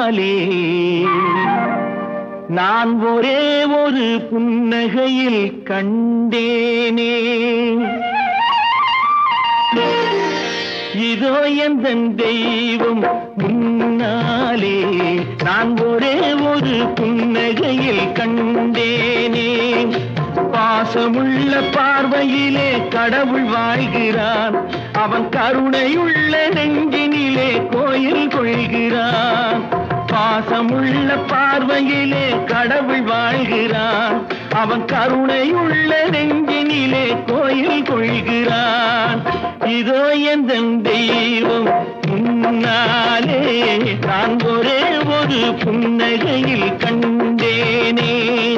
முன்னாலே நான் ஒரே ஒரு புன்னகையில் கண்டேனே. இதோ எந்தன் தெய்வம் முன்னாலே நான் ஒரே ஒரு புன்னகையில் கண்டேனே. பாசமுள்ள பார்வையிலே கடவுள் வாழ்கிறான், அவன் கருணையுள்ள நெஞ்சினிலே கோயில் கொள்கிறான். பாசமுள்ள பார்வையிலே கடவுள் வாழ்கிறான், அவன் கருணையுள்ள நெஞ்சினிலே கோயில் கொள்கிறான். இதோ எந்தன் தெய்வம் முன்னாலே நான் ஒரே ஒரு புன்னகையில் கண்டேனே.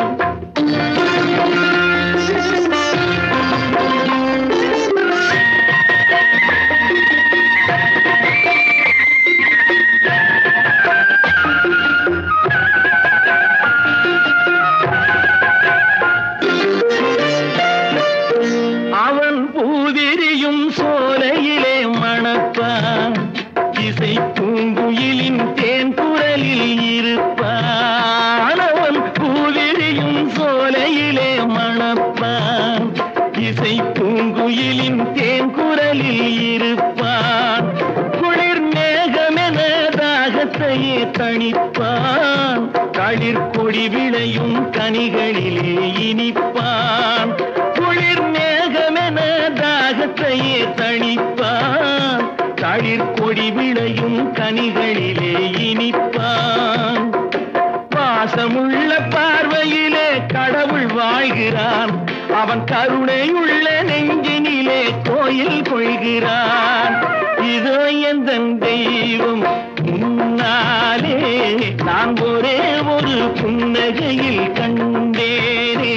அவன் பூவிரியும் சோலையிலே மணப்பான், இசை பூங்குயிலின் தேன் குரலில் இருப்பான். அவன் பூவிரியும் சோலையிலே மணப்பான், இசை பூங்குயிலின் தேன் குரலில் இருப்பான். குளிர் மேகமென தாகத்தையே தணிப்பான், களிர் கொடி விளையும் கனிகளிலே இனிப்பான். குளிர் மேகமென தாகத்தையே தணிப்பான், களிர் கொடி விளையும் கனிகளிலே இனிப்பான். பாசமுள்ள பார்வையிலே கடவுள் வாழ்கிறான், அவன் கருணையுள்ள நெஞ்சினிலே கோயில் கொள்கிறான். இதோ எந்தன் தெய்வம் முன்னாலே நான் ஒரே ஒரு புன்னகையில் கண்டேனே.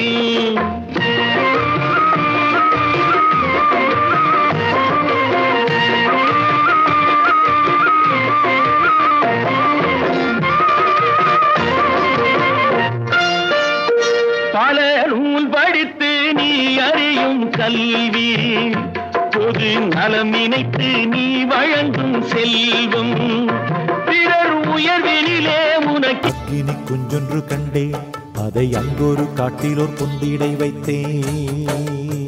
பல நூல் படித்து நீ அறியும் கல்வி, பொது நலம் நினைத்து நீ வழங்கும் செல்வம், பிறர் உயர்வினிலே உனக்கு. அக்கினி குஞ்சொன்று கண்டேன், அதை அங்கொரு காட்டிலோர் பொந்திடை வைத்தேன்.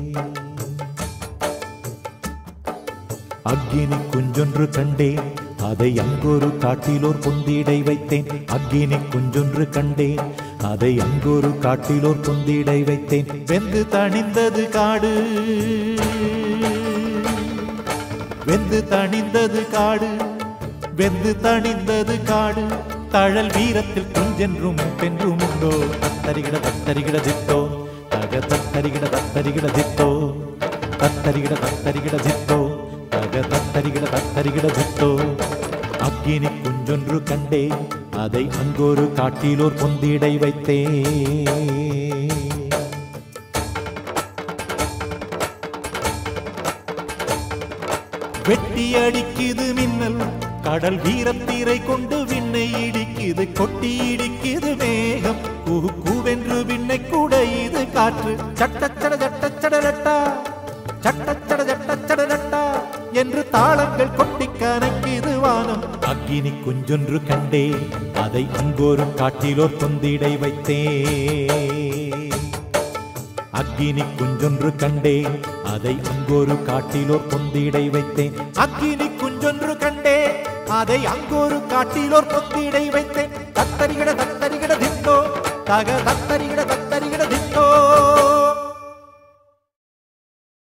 அக்கினி குஞ்சொன்று கண்டேன், அதை அங்கொரு காட்டிலோர் பொந்திடை வைத்தேன். அக்கினி குஞ்சொன்று கண்டேன், அதை அங்கொரு காட்டிலோர் பொந்திடை வைத்தேன். வெந்து தணிந்தது காடு, வெந்து தணிந்தது காடு, வெந்து தணிந்தது காடு. தழல் வீரத்தில் குஞ்சென்றும் பென்றும் உண்டோ. தத்தரிகிட தத்தரிகிட தித்தோ, தக தத்தரிகிட தத்தரிகிட தித்தோ, தத்தரிகிட தத்தரிகிட தித்தோ, தக தத்தரிகிட தத்தரிகிட தித்தோ. அக்கினி குஞ்சொன்று கண்டேன், அதை அங்கொரு காட்டிலோர் பொந்திடை வைத்தேன். வெட்டி அடிக்குது மின்னல், கடல் வீரத்தீரை கொண்டு விண்ணை இடிக்குது, கொட்டி இடிக்குது மேகம், கூ கூவென்று விண்ணை குடையுது காற்று. சட்டச்சட சட்டச்சடரட்டா, சட்டச்சட சட்டச்சடரட்டா என்று தாளங்கள் கொட்டி கணக்குது வானம். அக்கினி குஞ்சொன்று கண்டேன், அதை அங்கொரு காட்டிலோர் பொந்திடை வைத்தேன். அக்கினி குஞ்சொன்று கண்டேன், அதை அங்கொரு காட்டிலோர் பொந்திடை வைத்தேன். அக்கினி குஞ்சொன்று கண்டேன், அதை அங்கொரு காட்டிலோர் பொந்திடை வைத்தேன். தத்தரிகிட தத்தரிகிட தித்தோ, தக தத்தரிகிட தத்தரிகிட தித்தோ.